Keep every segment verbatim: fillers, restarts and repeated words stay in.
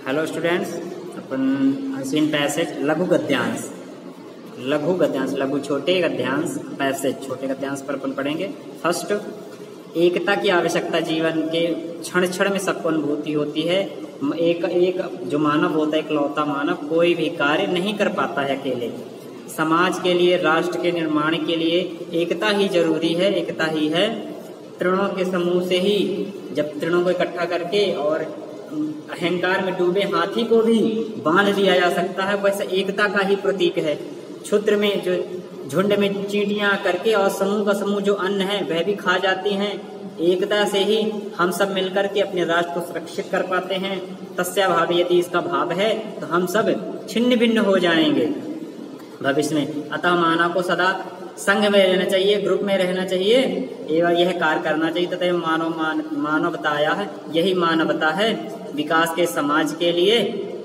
Hello students, अपन Ashwin passage लघु गद्यांश लघु गद्यांश लघु छोटे गद्यांश पैसेज छोटे गद्यांश पर अपन पढ़ेंगे। फर्स्ट, एकता की आवश्यकता जीवन के क्षण क्षण में सबको अनुभूति होती है। एक एक जो मानव होता है, इकलौता मानव, कोई भी कार्य नहीं कर पाता है अकेले। समाज के लिए, राष्ट्र के निर्माण के लिए एकता ही जरूरी है, एकता ही है। तृणों के समूह से ही, जब तृणों को इकट्ठा करके और अहंकार में डूबे हाथी को भी बांध लिया जा सकता है, वैसे एकता का ही प्रतीक है। क्षुद्र में जो झुंड में चींटियां करके और समूह का समूह जो अन्न है वह भी खा जाती हैं। एकता से ही हम सब मिलकर के अपने राष्ट्र को सुरक्षित कर पाते हैं। तस्या भाव, यदि इसका भाव है तो हम सब छिन्न भिन्न हो जाएंगे भविष्य में। अतः मानव को सदा संघ में रहना चाहिए, ग्रुप में रहना चाहिए एवं यह कार्य करना चाहिए। तथा मानव मान, मानवताया है, यही मानवता है विकास के समाज के लिए।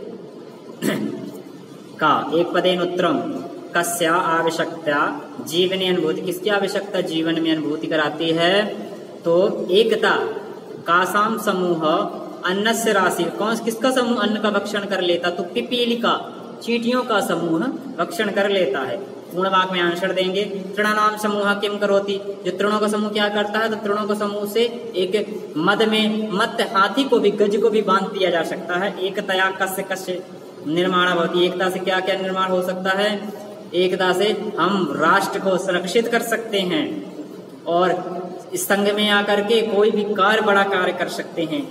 का एक पदेन उत्तरम कस्या आवश्यकता जीवनी अनुभूति, किसकी आवश्यकता जीवन में अनुभूति कराती है? तो एकता। कासाम समूह अन्नस्य राशि, कौन किसका समूह अन्न का भक्षण कर लेता? तो पिपीलिका, चींटियों का समूह भक्षण कर लेता है। पूर्ण वाक्य में आंसर देंगे। तृणानाम समूह किम करोति, जो तृणों का समूह क्या करता है? तो तृणों का समूह से एक मद में मत हाथी को भी, गज को भी बांध दिया जा सकता है। एकतया कस्य कस्य निर्माण भवति, एकता से क्या क्या निर्माण हो सकता है? एकता से हम राष्ट्र को सुरक्षित कर सकते हैं और इस संघ में आकर के कोई भी कार्य, बड़ा कार्य कर सकते हैं।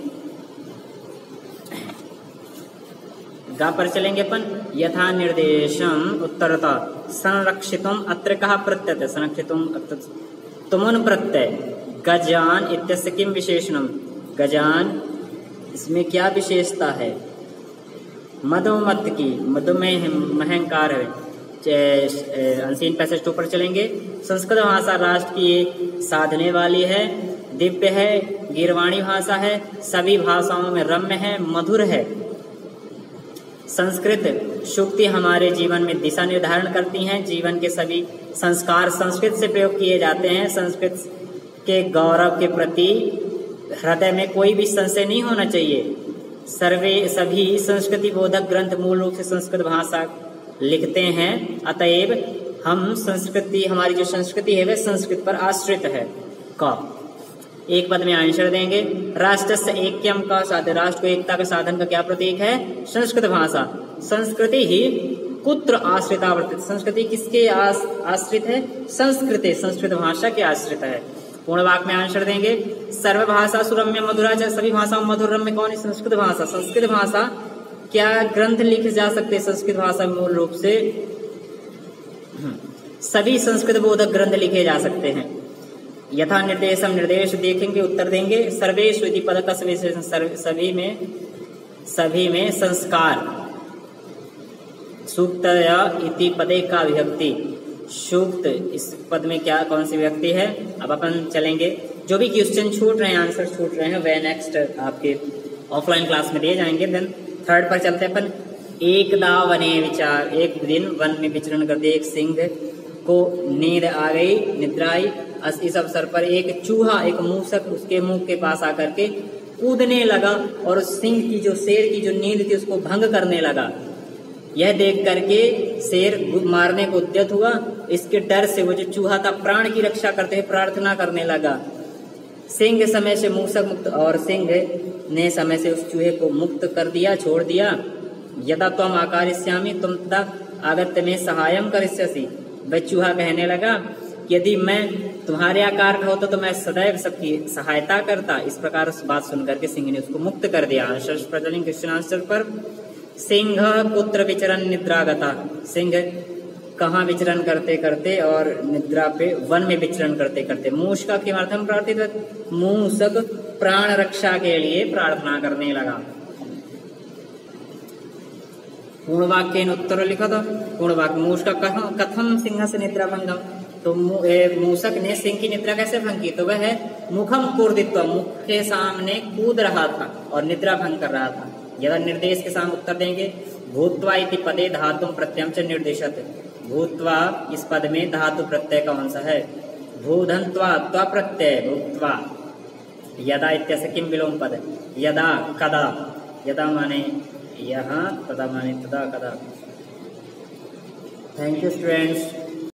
गा पर चलेंगे अपन। यथा निर्देशम उत्तरता संरक्षितुम अत्र कहा प्रत्यय, संरक्षितुम तुमुन प्रत्यय। गजान इत्यस्य किम विशेषणम, गजान इसमें क्या विशेषता है? मधुमत की, मधु में अहंकार है। अनसीन पैसेज टू पर चलेंगे। संस्कृत भाषा राष्ट्र की साधने वाली है, दिव्य है, गीर्वाणी भाषा है, सभी भाषाओं में रम्य है, मधुर है। संस्कृत सूक्ति हमारे जीवन में दिशा निर्धारण करती हैं। जीवन के सभी संस्कार संस्कृत से प्रयोग किए जाते हैं। संस्कृत के गौरव के प्रति हृदय में कोई भी संशय नहीं होना चाहिए। सर्वे सभी संस्कृति बोधक ग्रंथ मूल रूप से संस्कृत भाषा लिखते हैं। अतएव हम संस्कृति, हमारी जो संस्कृति है वह संस्कृत पर आश्रित है। का एक पद में आंसर देंगे। राष्ट्र से ऐक्यम का साधन, राष्ट्र को एकता का साधन का क्या प्रतीक है? संस्कृत भाषा। संस्कृति ही कुत्र आश्रिता वर्तित, संस्कृति किसके आस, आश्रित है? संस्कृति, संस्कृत भाषा के आश्रित है। पूर्ण वाक्य में आंसर देंगे। सर्व भाषा सुरम्य मधुरा, सभी भाषाओं मधुर रम्य कौन है? संस्कृत भाषा। संस्कृत भाषा क्या ग्रंथ लिखे जा सकते हैं संस्कृत भाषा में? मूल रूप से सभी संस्कृत बोधक ग्रंथ लिखे जा सकते हैं। यथा निर्देशम, निर्देश देखेंगे, उत्तर देंगे। सर्वेषु इति पद का विशेषण, सभी में, सभी में संस्कार। सूक्त इति पदे का विभक्ति, सूक्त इस पद में क्या, कौन सी विभक्ति है? अब अपन चलेंगे। जो भी क्वेश्चन छूट रहे हैं, आंसर छूट रहे हैं, वह नेक्स्ट आपके ऑफलाइन क्लास में दिए जाएंगे। देन थर्ड पर चलते अपन। एकदा वने विचार, एक दिन वन में विचरण करते एक सिंह को नींद आ गई, निद्रा आई। इस अवसर पर एक चूहा, एक मूसक उसके मुंह के पास आकर के कूदने लगा और उस सिंह की, जो शेर की जो नींद थी, उसको भंग करने लगा। यह देख करके शेर मारने को उद्यत हुआ। इसके डर से वो जो चूहा था प्राण की रक्षा करते हुए प्रार्थना करने लगा। सिंह समय से मूसक मुक्त, और सिंह ने समय से उस चूहे को मुक्त कर दिया, छोड़ दिया। यदा त्वम आकारिष्यामि तुम तदा आगत्य में सहायम करिष्यसि, वह चूहा कहने लगा यदि मैं तुम्हारे आकार का होता तो मैं सदैव सबकी सहायता करता। इस प्रकार उस बात सुनकर के सिंह ने उसको मुक्त कर दिया। आंसर प्रचलित क्वेश्चन आंसर पर। सिंह पुत्र विचरण निद्रागता, सिंह कहाँ विचरण करते करते और निद्रा पे, वन में विचरण करते करते। मूषक के अर्थम प्रार्थित, मूषक प्राण रक्षा के लिए प्रार्थना करने लगा। पूर्ण वाक्य उत्तर लिखा था। पूर्ण वाक्य। मूषक कथम सिंह से निद्रा भंगम, तो मूषक ने सिंह की निद्रा कैसे भंग की? तो वह मुखम कूर्दित्व, मुख के सामने कूद रहा था और निद्रा भंग कर रहा था। यह निर्देश के साथ उत्तर देंगे। भूत्वा इति पदे धातु प्रत्यय च निर्देशत, भूत्वा इस पद में धातु प्रत्यय का अंश है। भूधन्त्वा त्वा प्रत्यय भूत्वा। यदा इत्यस्य किम विलोम पद? यदा, कदा, यदा माने यहाँ तदा माने तदा कदा। Thank you students.